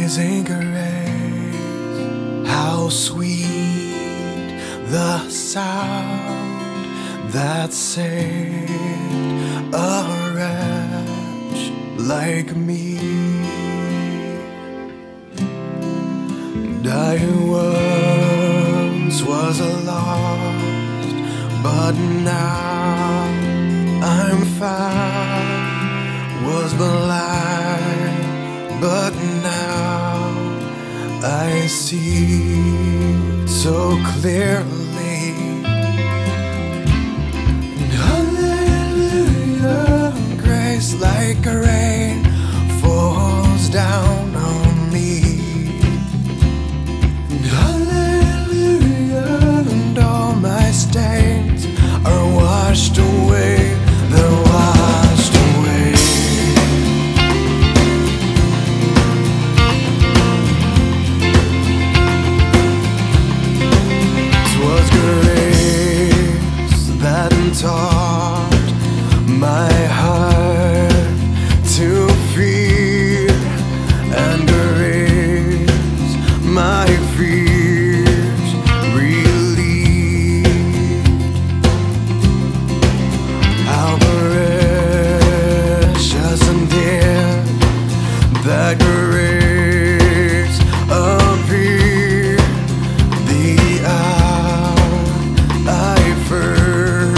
Amazing grace, how sweet the sound that saved a wretch like me. And I once was lost, but now I'm found. Was blind, but now I see so clearly. And hallelujah, grace like rain falls down on me. And hallelujah, and all my stains are washed away. They're washed away. Taught my heart to fear and erase my fears, relieved. How precious and dear that grace appeared the hour I first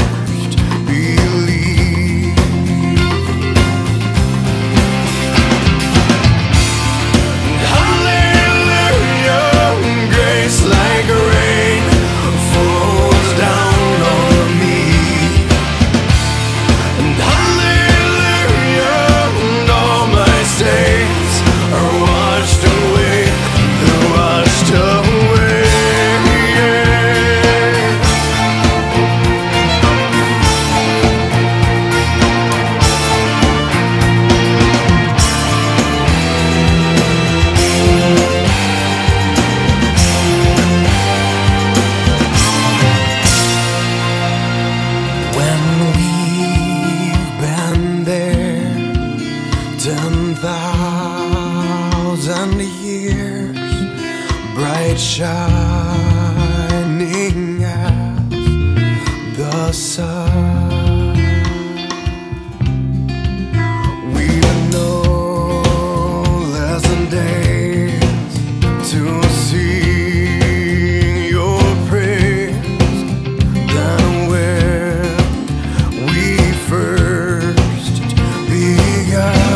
years, bright shining as the sun. We've no less than days to sing your praise than when we first began.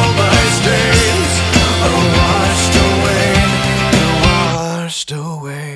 Away.